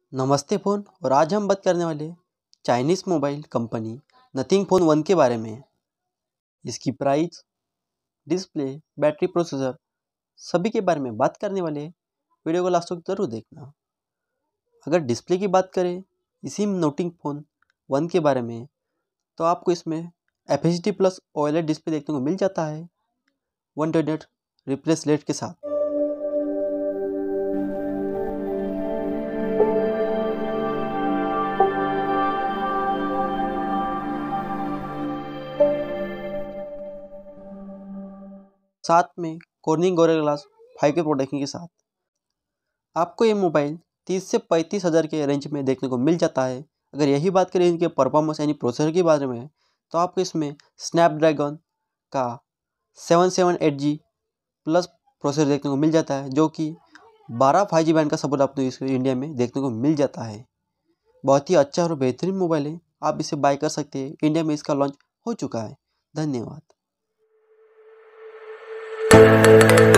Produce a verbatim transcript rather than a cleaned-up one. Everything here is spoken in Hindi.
नमस्ते फ़ोन। और आज हम बात करने वाले Chinese mobile company Nothing phone one के बारे में। इसकी प्राइस, डिस्प्ले, बैटरी, प्रोसेसर सभी के बारे में बात करने वाले। वीडियो को लास्ट तक जरूर देखना। अगर डिस्प्ले की बात करें इसी नथिंग फ़ोन वन के बारे में, तो आपको इसमें F H D plus O L E D display देखने को मिल जाता है one twenty hertz refresh rate के साथ। साथ में कॉर्निंग गोरिल्ला ग्लास फाइव के प्रोटेक्शन के साथ आपको ये मोबाइल तीस से पैंतीस हज़ार के रेंज में देखने को मिल जाता है। अगर यही बात करें इनके परफॉर्मेंस यानी प्रोसेसर के बारे में, तो आपको इसमें स्नैपड्रैगन का seven seven eight G plus processor देखने को मिल जाता है, जो कि बारह फाइव जी बैंड का सपोर्ट आपको इस इंडिया में देखने को मिल जाता है। बहुत ही अच्छा और बेहतरीन मोबाइल है, आप इसे बाय कर सकते हैं। इंडिया में इसका लॉन्च हो चुका है। धन्यवाद।